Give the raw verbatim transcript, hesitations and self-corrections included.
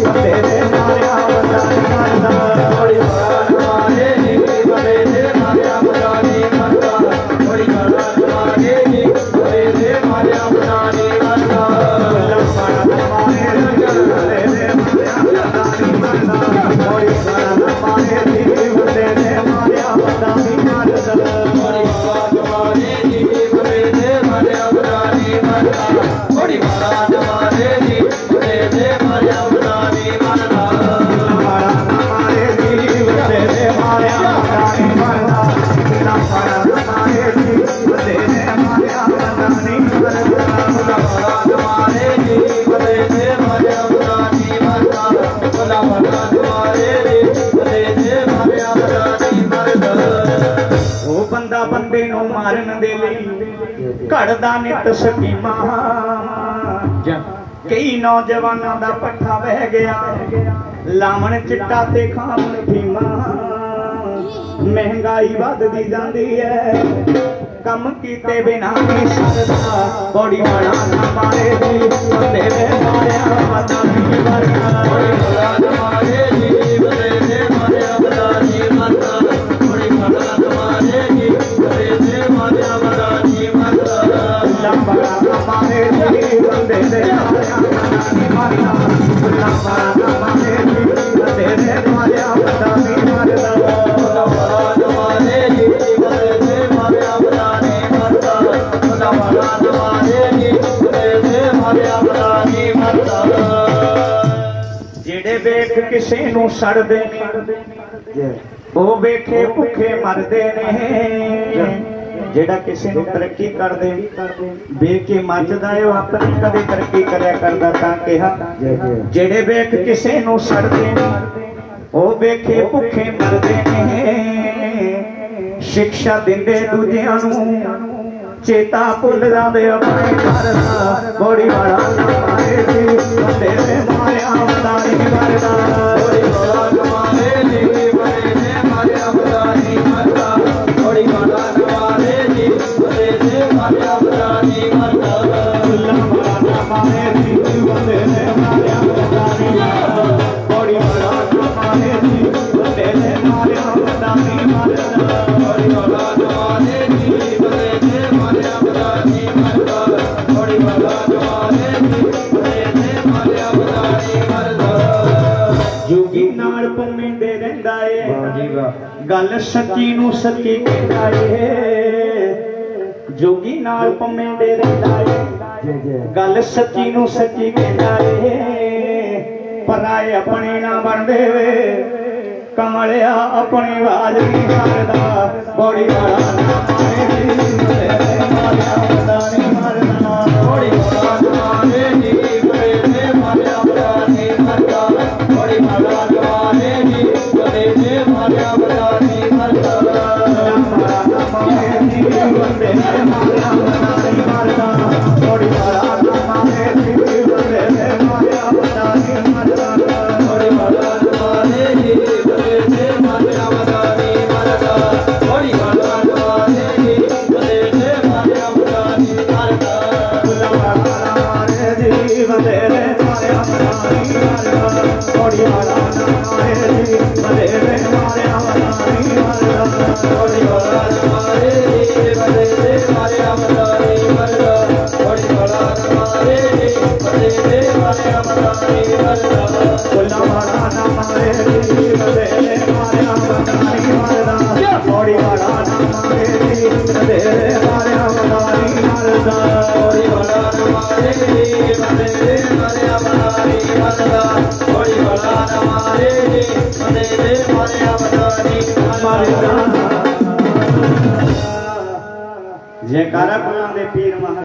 बंदे दे मारिया बंदानी मरदा बड़ी बड़ा मारे नी बंदे दे मारिया बंदानी मरदा बड़ी बड़ा मारे नी बंदे दे मारिया बंदानी मरदा लंबा मारे बंदे दे मारिया बंदानी मरदा बड़ी बड़ा मारे नी बंदे दे मारिया बंदानी मरदा बड़ी बड़ा मारे नी बंदे दे मारिया बंदानी मरदा बड़ी बड़ा मारे नी बंदे दे मारिया बंदानी मरदा बड़ा मारे नी बंदे दे मारिया बंदानी मरदा बड़ा मारे नी बंदे दे मारिया बंदानी मरदा बड़ा मारे नी बंदे दे मारिया बंदानी मरदा बड़ा मारे नी बंदे दे मारिया बंदानी मरदा वो बंदा बंदे नूं मारन दे लई घड़दा नित स्कीमां कई नौजवानों का पट्ठा बह गया लावण चिट्टा ते खाण फीमा महंगाई वधदी जांदी है कम कीते बिना नहीं सरदा बड़ी बड़ा ना मारे दी बंदे दे मारिया बंदानी मरदा बड़ी बड़ा मारे दी बंदे दे मारिया बंदानी मरदा बड़ी बड़ा मारे दी बंदे दे मारिया बंदानी मरदा लंबा मारे दी बंदे दे मारिया बंदानी मरदा लंबा मारे दी बंदे दे मारिया बंदानी मरदा मारे दी बंदे दे मारिया बंदानी मरदा मारे दी बंदे दे मारिया बंदानी मरदा जेड़े वेख किसे नूं सड़दे ने ओ वेखे भुखे मरदे ने जेड़ा किसी नूं तरक्की कर दे वेख के मचदा है अपनी कदे तरक्की करया करदा तां कहा जेड़े वेख किसे नूं सड़दे ने ओ वेखे भुखे मरदे ने शिक्षा दिंदे दूजियां नूं चेता भुल जांदे अपने घर दा बड़ी बड़ा मारे दी बंदे दे मारिया बंदानी मरदा बड़ी बड़ा मारे दी बंदे दे मारिया बंदानी मरदा बड़ी बड़ा मारे दी बंदे दे मारिया बंदानी मरदा लंबा मारे दी बंदे दे मारिया बंदानी मरदा बड़ी बड़ा मारे दी बंदे दे मारिया बंदानी मरदा बड़ी बड़ा मारे दी बंदे दे मारिया बंदानी मरदा बड़ी बड़ा मारे दी बंदे दे मारिया बंदानी मरदा जोगी नाल पौंदे रहिंदा ए गल सच्ची नूं सच्ची कहंदा ए जोगी नाल पौंदे रहिंदा ए गल सच्ची नूं सच्ची कहंदा ए पराए अपने ना बनदे वे कमलिया अपनी आवाज नहीं करदा बड़ी बड़ा मारे दी बंदे दे मारिया बंदानी मरदा बड़ी बड़ा मारे दी बंदे दे मारिया बंदानी मरदा बड़ी बड़ा मारे दी बंदे दे मारिया बंदानी मरदा मारे दी बंदे दे मारिया बंदानी मरदा बड़ी बड़ा मारे दी बंदे दे मारिया बंदानी मरदा बड़ी बड़ा मारे दी बंदे दे मारिया बंदानी मरदा बड़ी बड़ा मारे दी बंदे दे मारिया बंदानी मरदा मारे दी बंदे दे मारिया बंदानी मरदा बड़ी बड़ा मारे दी बंदे दे मारिया बंदानी मरदा बड़ी बड़ा मारे दी बंदे दे मारिया बंदानी मरदा बड़ी बड़ा मारे दी बंदे दे मारिया बंदानी मरदा कुल्ला बड़ा मारे दी बंदे दे मारिया बंदानी मरदा बड़ी बड़ा मारे दी बंदे दे मारिया बंदानी मरदा बड़ी बड़ा मारे दी बंदे दे मारिया बंदानी मरदा बड़ी बड़ा मारे दी बंदे दे मारिया बंदानी मरदा जयकारा बुलांदे पीर महा